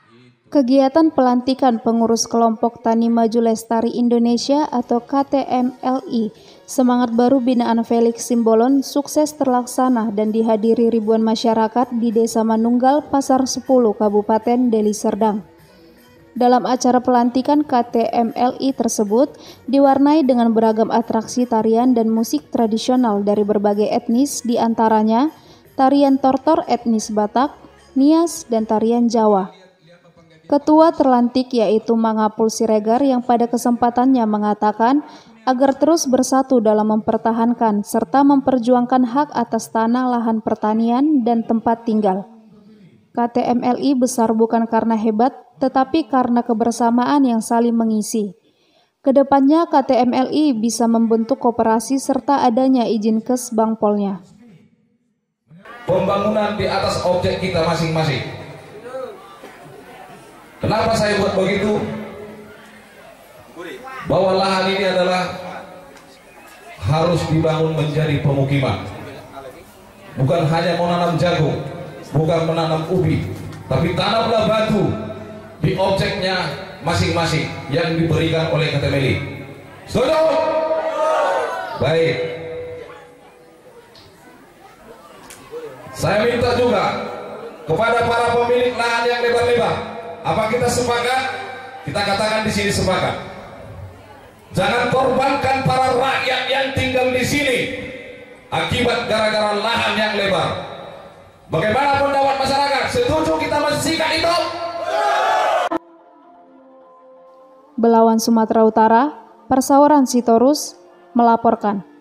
Kegiatan pelantikan pengurus kelompok Tani Maju Lestari Indonesia atau KTMLI Semangat Baru binaan Felix Simbolon sukses terlaksana dan dihadiri ribuan masyarakat di Desa Manunggal, Pasar 10, Kabupaten Deli Serdang. Dalam acara pelantikan KTMLI tersebut diwarnai dengan beragam atraksi tarian dan musik tradisional dari berbagai etnis, diantaranya tarian tortor etnis Batak, Nias, dan tarian Jawa. Ketua terlantik yaitu Mangapul Siregar yang pada kesempatannya mengatakan agar terus bersatu dalam mempertahankan serta memperjuangkan hak atas tanah, lahan pertanian, dan tempat tinggal. KTMLI besar bukan karena hebat, tetapi karena kebersamaan yang saling mengisi. Kedepannya KTMLI bisa membentuk koperasi serta adanya izin kes Bangpolnya. Pembangunan di atas objek kita masing-masing. Kenapa saya buat begitu? Bahwa lahan ini adalah harus dibangun menjadi pemukiman. Bukan hanya menanam jagung, bukan menanam ubi, tapi tanamlah batu di objeknya masing-masing yang diberikan oleh KTMLI. Setuju? Baik. Saya minta juga kepada para pemilik lahan yang lebar-lebar. Apa kita sepakat? Kita katakan di sini sepakat. Jangan korbankan para rakyat yang tinggal di sini akibat gara-gara lahan yang lebar. Bagaimana pendapat masyarakat? Setuju kita mensikat itu? Belawan, Sumatera Utara, Persawaran Sitorus melaporkan.